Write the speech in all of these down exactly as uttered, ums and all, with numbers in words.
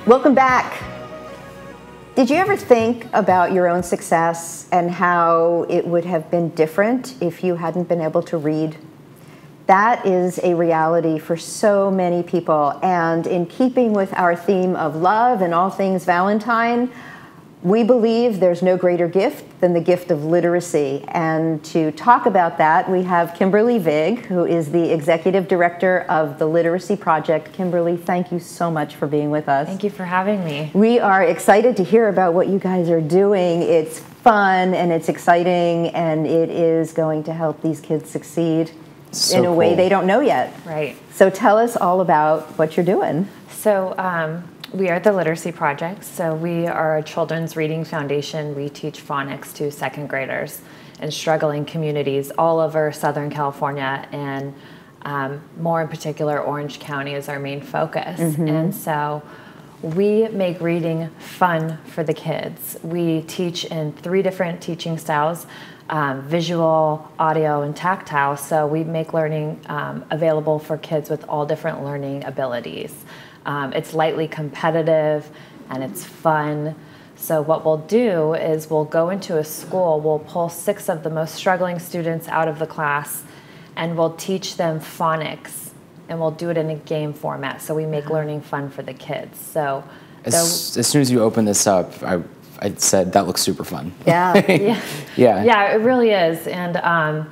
Welcome back. Did you ever think about your own success and how it would have been different if you hadn't been able to read? That is a reality for so many people. And in keeping with our theme of love and all things Valentine, we believe there's no greater gift than the gift of literacy. And to talk about that, we have Kimberly Vig, who is the Executive Director of the Literacy Project. Kimberly, thank you so much for being with us. Thank you for having me. We are excited to hear about what you guys are doing. It's fun and it's exciting, and it is going to help these kids succeed so in a cool. way they don't know yet. Right. So tell us all about what you're doing. So um, we are the Literacy Project. So we are a children's reading foundation. We teach phonics to second graders in struggling communities all over Southern California, and um, more in particular, Orange County is our main focus. Mm-hmm. And so we make reading fun for the kids. We teach in three different teaching styles: um, visual, audio, and tactile. So we make learning um, available for kids with all different learning abilities. Um, it's lightly competitive and it's fun. So what we'll do is we'll go into a school, we'll pull six of the most struggling students out of the class, and we'll teach them phonics, and we'll do it in a game format. So we make uh-huh. learning fun for the kids. So as, as soon as you open this up, I, I said, that looks super fun. Yeah. yeah. yeah. Yeah, it really is. And um,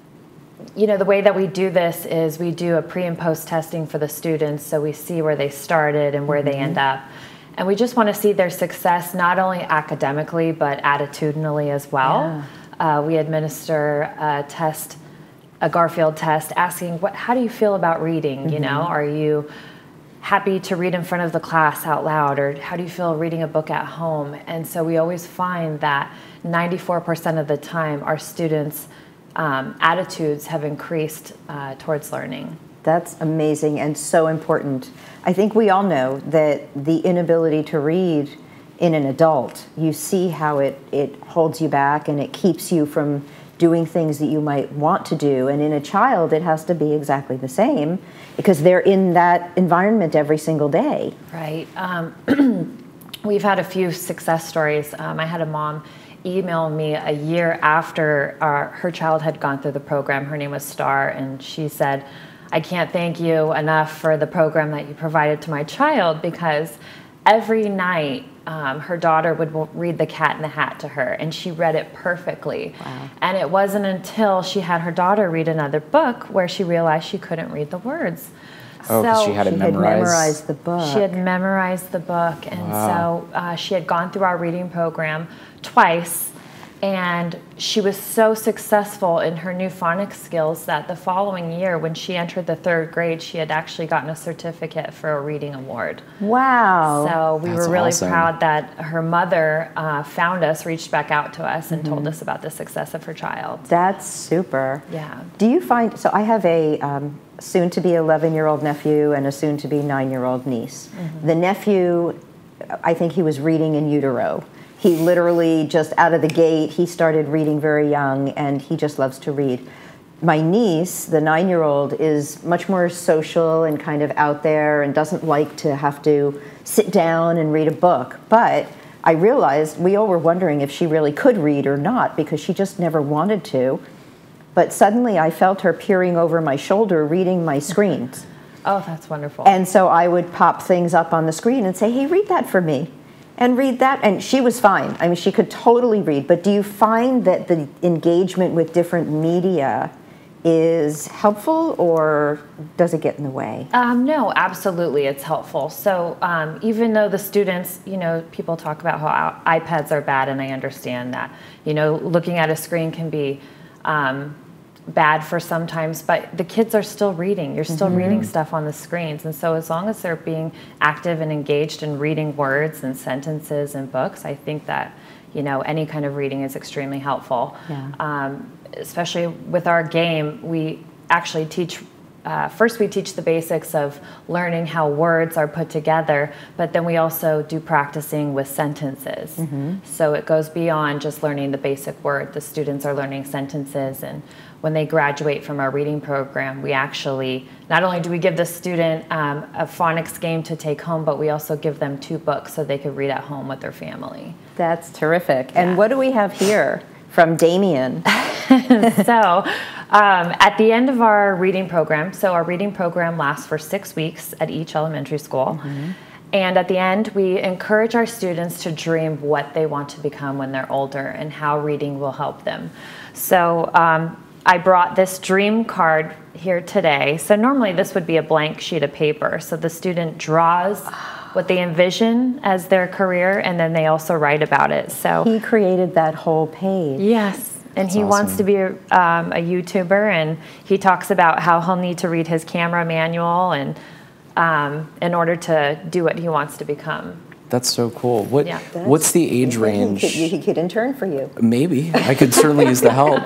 you know, the way that we do this is we do a pre and post testing for the students, so we see where they started and where mm-hmm. they end up. And we just want to see their success, not only academically, but attitudinally as well. Yeah. Uh, we administer a test, a Garfield test, asking, what, how do you feel about reading? Mm-hmm. You know, are you happy to read in front of the class out loud, or how do you feel reading a book at home? And so we always find that ninety-four percent of the time our students' um, attitudes have increased uh, towards learning. That's amazing and so important. I think we all know that the inability to read in an adult, you see how it, it holds you back and it keeps you from doing things that you might want to do. And in a child, it has to be exactly the same because they're in that environment every single day. Right. Um, we've had a few success stories. Um, I had a mom email me a year after our, her child had gone through the program. Her name was Star, and she said, I can't thank you enough for the program that you provided to my child, because every night um, her daughter would read The Cat in the Hat to her, and she read it perfectly. Wow. And it wasn't until she had her daughter read another book where she realized she couldn't read the words. Oh, because so she had it she memorized. Had memorized the book. She had memorized the book, and wow. so uh, she had gone through our reading program twice. And she was so successful in her new phonics skills that the following year, when she entered the third grade, she had actually gotten a certificate for a reading award. Wow. So we That's were really awesome. proud that her mother uh, found us, reached back out to us, and mm-hmm. told us about the success of her child. That's super. Yeah. Do you find, so I have a um, soon-to-be eleven-year-old nephew and a soon-to-be nine-year-old niece. Mm-hmm. The nephew, I think he was reading in utero. He literally just out of the gate, he started reading very young, and he just loves to read. My niece, the nine-year-old, is much more social and kind of out there and doesn't like to have to sit down and read a book. But I realized we all were wondering if she really could read or not, because she just never wanted to. But suddenly I felt her peering over my shoulder reading my screens. Oh, that's wonderful. And so I would pop things up on the screen and say, hey, read that for me. And read that, and she was fine. I mean, she could totally read. But do you find that the engagement with different media is helpful, or does it get in the way? Um, no, absolutely, it's helpful. So um, even though the students, you know, people talk about how iPads are bad, and I understand that. You know, looking at a screen can be um, bad for sometimes, but the kids are still reading. You're still mm-hmm. reading stuff on the screens. And so as long as they're being active and engaged in reading words and sentences and books, I think that, you know, any kind of reading is extremely helpful. Yeah. Um, especially with our game, we actually teach uh, first we teach the basics of learning how words are put together, but then we also do practicing with sentences. Mm-hmm. So it goes beyond just learning the basic word. The students are learning sentences, and when they graduate from our reading program, we actually, not only do we give the student um, a phonics game to take home, but we also give them two books so they could read at home with their family. That's terrific. Yeah. And what do we have here from Damien? So um, at the end of our reading program, so our reading program lasts for six weeks at each elementary school. Mm-hmm. And at the end, we encourage our students to dream what they want to become when they're older and how reading will help them. So um, I brought this dream card here today. So normally this would be a blank sheet of paper. So the student draws what they envision as their career, and then they also write about it. So he created that whole page. Yes, and That's he awesome. wants to be a, um, a YouTuber, and he talks about how he'll need to read his camera manual and um, in order to do what he wants to become. That's so cool. What Yeah. What's the age range? He could, he could intern for you. Maybe. I could certainly use the help.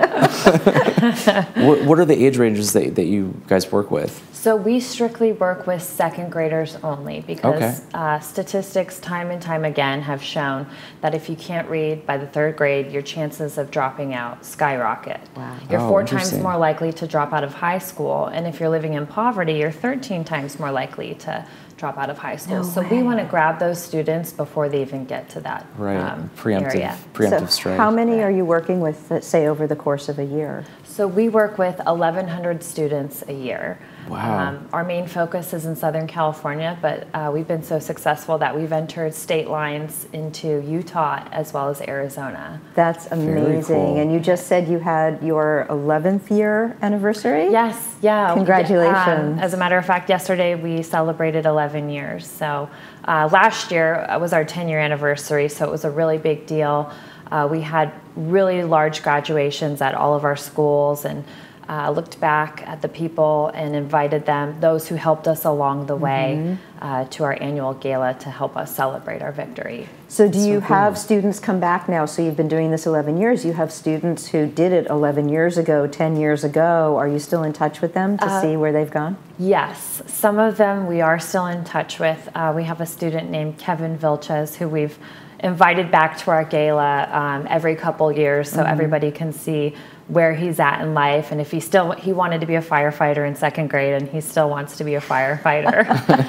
what, what are the age ranges that, that you guys work with? So we strictly work with second graders only because Okay. uh, statistics time and time again have shown that if you can't read by the third grade, your chances of dropping out skyrocket. Wow. You're Oh, four times interesting. more likely to drop out of high school, and if you're living in poverty, you're thirteen times more likely to drop out of high school. No so way. we want to grab those students before they even get to that Right. um, preemptive area. preemptive So strike. how many are you working with, let's say, over the course of a year? So we work with eleven hundred students a year. Wow. Um, our main focus is in Southern California, but uh, we've been so successful that we've entered state lines into Utah as well as Arizona. That's amazing. cool. And you just said you had your eleventh year anniversary? Yes, yeah. Congratulations. Um, as a matter of fact, yesterday we celebrated eleven years. So uh, last year was our ten year anniversary, so it was a really big deal. Uh, we had really large graduations at all of our schools, and uh, looked back at the people and invited them, those who helped us along the way, mm-hmm. uh, to our annual gala to help us celebrate our victory. So do you So have cool. students come back now? So you've been doing this eleven years. You have students who did it eleven years ago, ten years ago. Are you still in touch with them to Uh, see where they've gone? Yes, some of them we are still in touch with. Uh, we have a student named Kevin Vilches who we've invited back to our gala um, every couple years so mm-hmm. everybody can see where he's at in life, and if he still he wanted to be a firefighter in second grade, and he still wants to be a firefighter.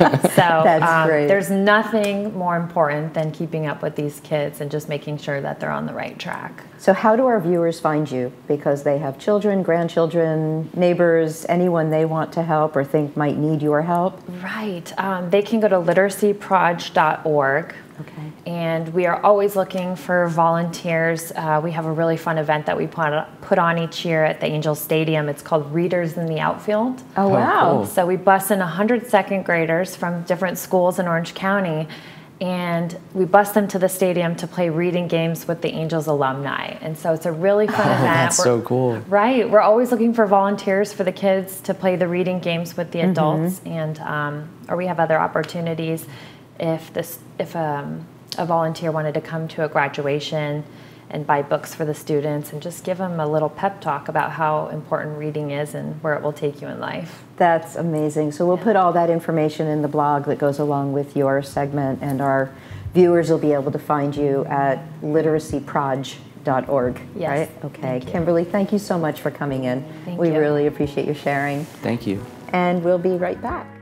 So That's um, great. there's nothing more important than keeping up with these kids and just making sure that they're on the right track. So how do our viewers find you? Because they have children, grandchildren, neighbors, anyone they want to help or think might need your help? Right. Um, they can go to literacy proj dot org. Okay. And we are always looking for volunteers. Uh, we have a really fun event that we put, put on each year at the Angels Stadium. It's called Readers in the Outfield. Oh, wow. cool. So we bus in one hundred second graders from different schools in Orange County, and we bus them to the stadium to play reading games with the Angels alumni. And so it's a really fun Oh, event. that's We're- so cool. Right. We're always looking for volunteers for the kids to play the reading games with the adults, mm-hmm. and um, or we have other opportunities. If this, if um, a volunteer wanted to come to a graduation and buy books for the students and just give them a little pep talk about how important reading is and where it will take you in life. That's amazing. So we'll put all that information in the blog that goes along with your segment, and our viewers will be able to find you at literacy proj dot org. Yes. Right? Okay. Thank you. Kimberly, thank you so much for coming in. Thank we you. really appreciate your sharing. Thank you. And we'll be right back.